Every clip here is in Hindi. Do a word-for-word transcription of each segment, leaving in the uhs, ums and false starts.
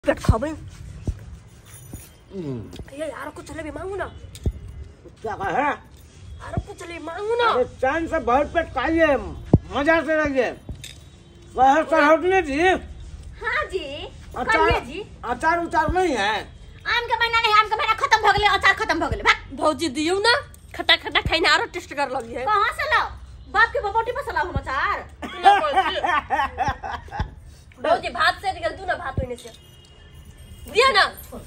पेट खावे ये यार कुछ चले भी मांगू ना। क्या कहा है? यार कुछ चले मांगू ना। अरे चैन से भर पेट खाइए, मजा से रहिए। बाहर सरहटने जी। हाँ जी। अचार जी अचार उचार नहीं है? आम का महीना नहीं, आम का महीना खत्म हो गए, अचार खत्म हो गए। भौजी दियो ना, खट्टा खट्टा खाई ना आरो टेस्ट कर लगी है। कहाँ से लाओ? बाप के बपोटी पर से लाओ हम अचार। भौजी भात से निकल तू ना, भात होने से दिया ना।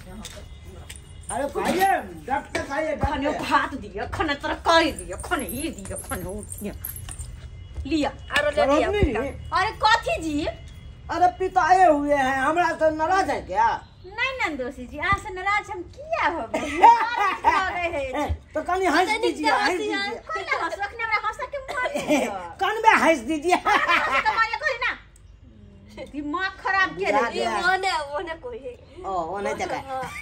अरे खाइए, डट के खाइए। खाने भात दिया, खाने तरकारी दिया, खाने ये दिया, खाने वो दिया। लिया आरो ले दिया। अरे कथी जी? अरे पिताए हुए हैं, हमरा से नाराज है क्या? नहीं नंदोसी जी, आज से नाराज हम किया हो गए। तो कहीं हंस दीजिए, हंस दीजिए। कोई ना हंस, रखने वाला हंसा के मार। कान में हंस दीजिए। कमाया कोई ना। दिमाग खराब किया रे। ये ओने ओने कोई है। ओ ओने जगह।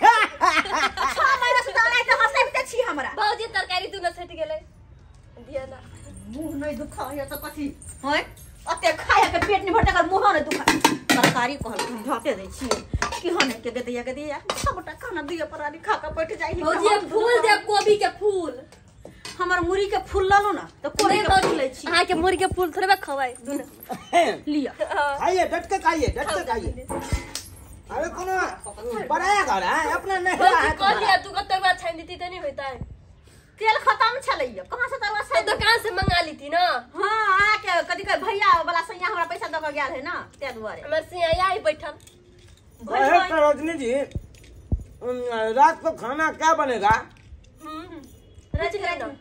छह महीना से दौड़ाई तो हंसे भी छी हमरा। भौजी तरकारी तू न सेट गेले दिया ना। मुंह नहीं दुखाया तो कथी होय? अते खाया के पेट नहीं भरता कर मुंह नहीं दुखा। तरकारी कहल हम ढाके दे छी कि हने के दे दिया के दिया सबटा खाना दिया परानी खा के बैठ जाई। भौजी फूल दे, कोबी के फूल। हमर मुरी के फूल लालो ना तो कोबी के फूल ले छी। हां के मुरी के फूल थोड़े खवाई दुना लिया। खाइए, डट के खाइए, डट के खाइए। अरे कोनो बनाया घर है अपना नहीं है। कह दिया तू कत्ते बार छान देती तो नहीं होता है। तेल खत्म छलैया, कहां से तरवा से दुकान से मंगा ली थी ना। हां आके कदी के भैया वाला सैया हमरा पैसा द के गेल है ना ते दुआरे हमर से आई बैठल। अरे सरोजनी जी, रात को खाना क्या बनेगा? रच गए ना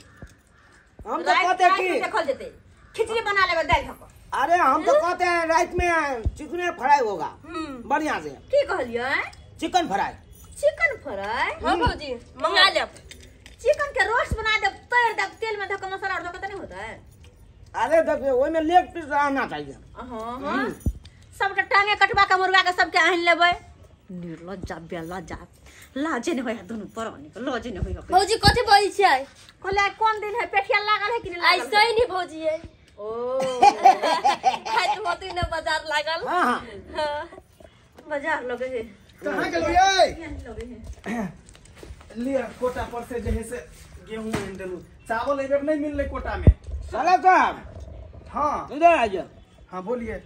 हम तो कहते हैं कि देखल देते खिचड़ी बना लेबे दाल धक। अरे हम तो कहते हैं रात में चिकन फ्राई होगा बढ़िया से। की कहलिए? Chicken fry. Chicken fry? हां भौजी मंगा ले। चिकन के रोस्ट बना दे, तैर दे, तेल में धक्का मसाला और धक्का तो नहीं होता है। अरे देखिए वो में लेग पीस रहना चाहिए। हां हां सबटा टांगे कटवा के मुर्गा के सबके आन लेबे। निर्लज्जा बेलज्जा लाजे नहीं होया दोनों परानी के लाजे नहीं होया। भौजी कथि बोली छै? कहले कौन दिन है पेठिया लागल है कि नहीं लागल? ऐसा ही नहीं भौजी है। ओ खाइत होती ना बाजार लागल। हां हां बाजार लगे है। कहां गेलो ये? लगे है लिया कोटा पर से जे है से गेहूं में देलू। चावल एबे नहीं मिलले कोटा में। साला साहब हां इधर आइए। हां बोलिए।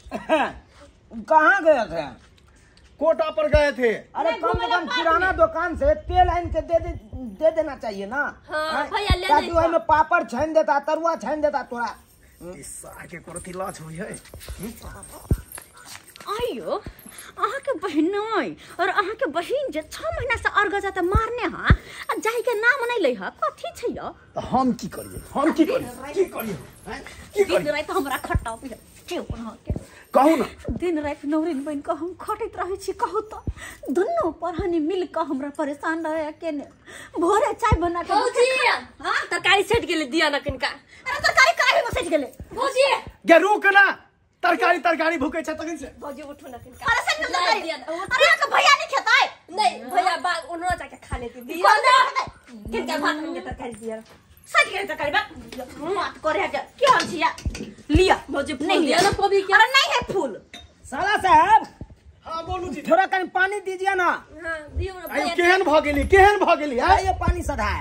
कहाँ गए थे? कोटा पर गए थे। अरे कम से कम किराना दुकान से तेल आन के दे दे, दे देना चाहिए ना। हाँ, भैया ले ताकि नहीं वही में पापड़ छान देता, तरुआ छान देता थोड़ा। इस आगे कोरती लाज होई है। आइयो अहाँ के बहिन नहीं और अहाँ के बहिन जे छह महीना से अर्ग जाता मारने हां आ जाई के नाम नहीं ले हा कथी छै यो? तो हम की करिए? हम की करिए? की करिए? हैं? की दिन करिए? रात हमरा खट्टा पे के अपन के कहू ना। दिन रात नौरिन बन के हम खटैत रहै छी। कहू तो दोनों परहनी मिल के हमरा परेशान रहे के ने भोरे चाय बना के भौजी हां तरकारी सेट गेले दिया ना किनका। अरे तरकारी काहे में सज गेले? भौजी गे रुक ना, तरकारी तरकारी भूखे छ तखन से। भौजी उठो ना किनका। अरे सज ला दिया ना। अरे का भैया नहीं खेतै? नहीं भैया बाग उन्होंने जाके खा लेती दिया ना। किनका भात में तरकारी दिया सज गेले तरकारी बा बात करे के क्या छिया? लिया भौजी फूल नहीं दिया ना कोबी के। अरे नहीं है फूल। साला साहब हां बोलू जी। थोड़ा कहीं पानी दीजिए ना। हां दियो ना आयो भैया। केहन भ गेली? केहन भ गेली? अरे ये पानी सधा है।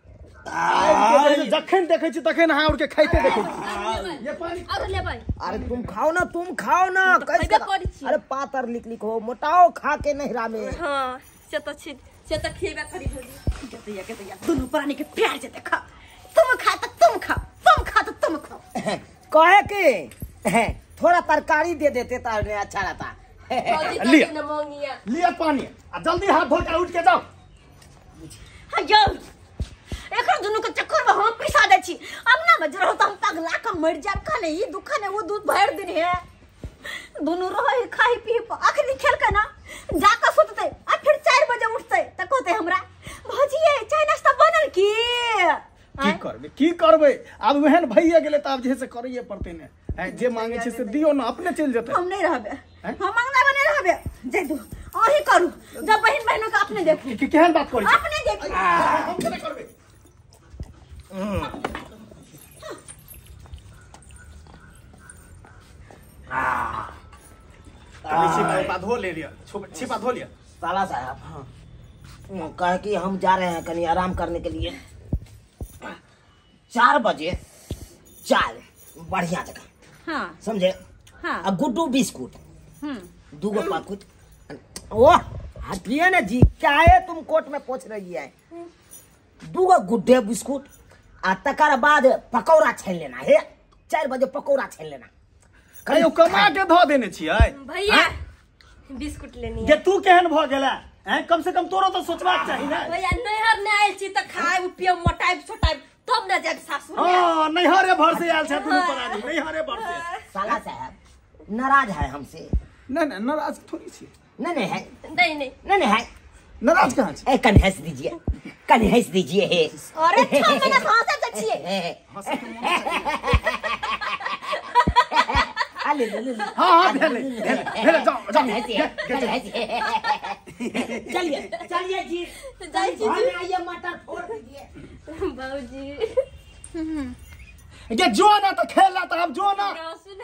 जखन देखे छी तखन हां उड़ के खाइते देखो। ये पानी और ले भाई। अरे तुम खाओ ना, तुम खाओ ना। तो कैसे खैबे खा- करी छी। अरे पातर लिख लिख हो, मोटाओ खा के नहरा में। हां से तो छी से तो खेबे करी भौजी। जते या के तैया दोनों प्राणी के प्यार जते खा। तुम खा तो तुम खाओ, तुम खा तो तुम खाओ। कहे कि थोड़ा तरकारी दे देते तो अच्छा रहता। भौजी तो लिया। न मांगिया। लिया पानी आ जल्दी हाथ धो के उठ के जाओ। हयो एकर दोनों के चक्कर में हम पिसा दे छी। अब ना बजरो तो हम पगला के मर जाब। खाने ई दुख ने वो दूध भर दिन है। दोनों रहे खाई पी आखिरी खेल के ना जाके सुतते आ फिर चार बजे उठते त कहते हमरा भौजी ये चाय नाश्ता बनल की? की करबे? की करबे? अब वहन भइए गेले त अब जे से करिए पड़ते ने। हैं जे मांगे छे से दियो ना, अपने चल जते। हम नहीं रहबे, हम मांगना बने रहबे। जे दो आही करू जब बहन बहनों के अपने देखो। की केहन बात करै छी? अपने देखो हम केना करबे? छिपा धो ले लिया, छिपा धो लिया। साला साहब हाँ कहे कि हम जा रहे हैं कहीं आराम करने के लिए। चार बजे चाय बढ़िया जगह, हाँ समझे? हाँ अब गुड्डू बिस्कुट हम्म दूगो पाकुट। ओह हटिए ना जी, क्या है तुम कोर्ट में पूछ रही है? दूगो गुड्डे बिस्कुट आ तकर बाद पकौड़ा छान लेना है। चार बजे पकौड़ा छान लेना। कहियो कमा के धो देने छियै भैया बिस्कुट लेनी जे है तू केहन भ गेला हैं? कम से कम तोरो तो सोचबाक चाही ना। भैया नैहर ने आयल छी त खाए पियो मोटाई छोटाई तब न जाब सासुर में। हां नैहरे भर से आयल छ दुनू प्राणी, नैहरे भर से। साला साहब नाराज है हमसे? नहीं नहीं नाराज थोड़ी छी। नहीं नहीं है, नहीं नहीं नहीं नहीं है। नाराज कहां छी? ए कन हंस दीजिए, कन हंस दीजिए है। अरे छह महीना हंसे त छिए ले ले ले हां हां ले ले ले जाओ जाओ चलिए चलिए जी, जाई छी घर में आइए मटर फोड़ दीजिए। बाबूजी ये जो ना तो खेलना तो अब जो ना। ना सुना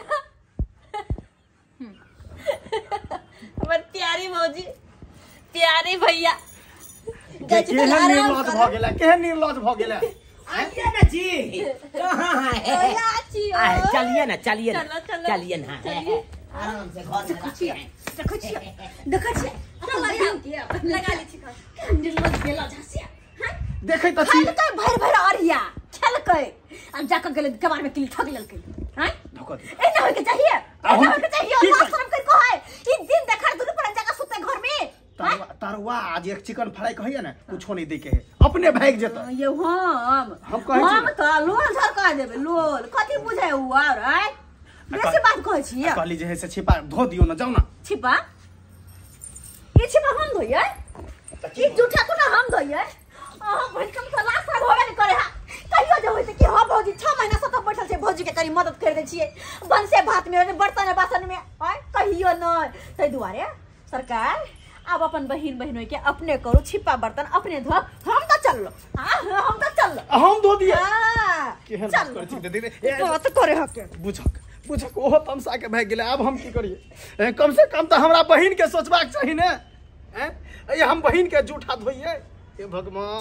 हमर प्यारी भौजी प्यारी भैया जाई छी त केहन आराम निर्लज भ गेला, केहन निर्लज भ गेला। आइए ना जी, कहाँ है? भैया छी आए, चलिए ना चलिए ना चलो, चलो। चलिए ना चलिए। आराम से घर में रखिए। देखो छिए देखो छिए लगा ली छी खा निर्लज गेला झासिया देखै त छी खेलकै भर भर अरिया खेलकै अब जाकर गेले कबाड़ में किली ठग लेलकै हैं धोखा दे। ए ना होके चाहिए ए अब ना होके चाहिए की और कर- शर्म कर को है ई दिन देखा दुनु पर जगह सुते घर में तरवा तरवा आज एक चिकन फ्राई कहिए ना कुछो नहीं दे के है, अपने भाग जेता। ये हम हम कहै छी हम त लोल झर कह देबे लोल कथि बुझाय उ और है बेसी बात कहै छी कहली जे है से छिपा धो दियो ना, जाओ ना। छिपा ये छिपा हम धोइए ई जूठा को ना हम धोइए अहाँ भइल कम से लास्ट होबे नहीं करे हा कहियो जे होय कि हां भौजी छह महीना से तो बैठल छै भौजी के करी मदद कर दे छिए बन से भात में बर्तन बासन में है कहियो न तै दुआरे सरकार अब अपन बहिन बहिनों के अपने करो छिपा बर्तन अपने धो हम तो चल लो हां हम तो चल लो हम धो दिए हां केहन चल बात करछी दीदी। बात करे हके बुझक बुझक ओहो तमसा के भाग गेले, अब हम की करिए? ए, कम से कम तो हमरा बहिन के सोचबाक चाही ने। हैं ये हम बहिन के जूठा धोइए? हे भगवान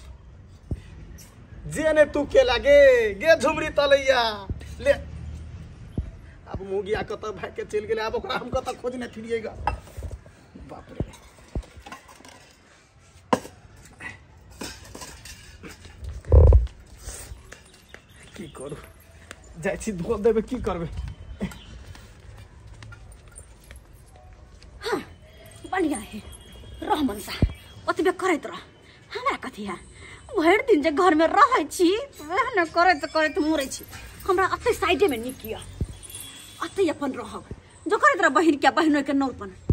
जे ने तू के लागे गे झुमरी तलैया ले। अब मुगिया कत भाग के चल गेले, अब ओकरा हम कत खोजने फिरिएगा। बाप रे की करू? जाइ छी धो देबे, की करबे? हाँ, बढ़िया है रह मनसा ओतबे करैत रह हमरा कथी है भर दिन जे घर में रहै छी वह न करैत करैत मरै छी हमरा अते साइडे में निकिया अते अपन रहब जो करैत रह बहिन के बहिनो के नौरपन